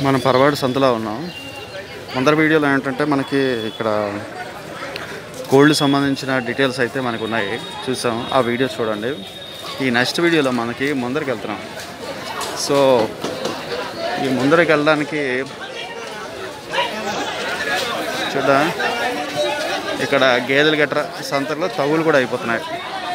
మనం పరవాడు సంతలో ఉన్నాం. ముందర వీడియోలో ఏంటంటే మనకి ఇక్కడ గోల్డ్ సంబంధించిన డీటెయిల్స్ అయితే మనకు ఉన్నాయి, చూసాం. ఆ వీడియో చూడండి. ఈ నెక్స్ట్ వీడియోలో మనకి ముందరికి వెళ్తున్నాం. సో ఈ ముందరికి వెళ్ళడానికి చూద్దాం. ఇక్కడ గేదెలు గట్ర సంతలో తగులు కూడా అయిపోతున్నాయి.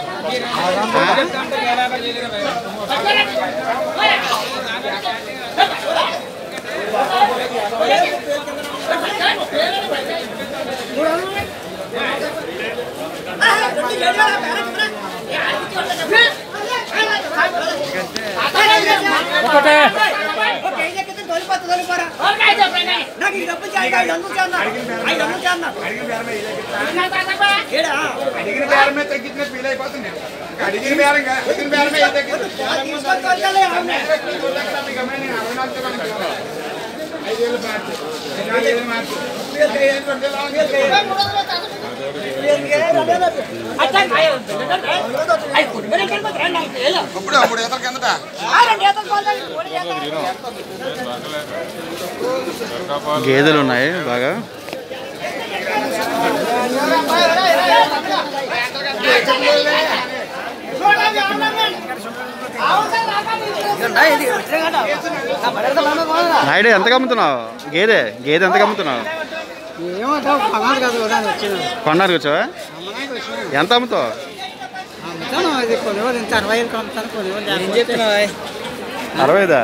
గేదెలు ఉన్నాయి బాగా. నాయుడు ఎంతకు అమ్ముతున్నావు? గేదె ఎంతకు అమ్ముతున్నావు? కొన్నారికి వచ్చావా? ఎంత అమ్ముతావు? 60.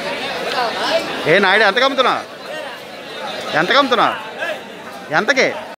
ఏ నాయుడు ఎంతకు అమ్ముతున్నావు? ఎంతకి?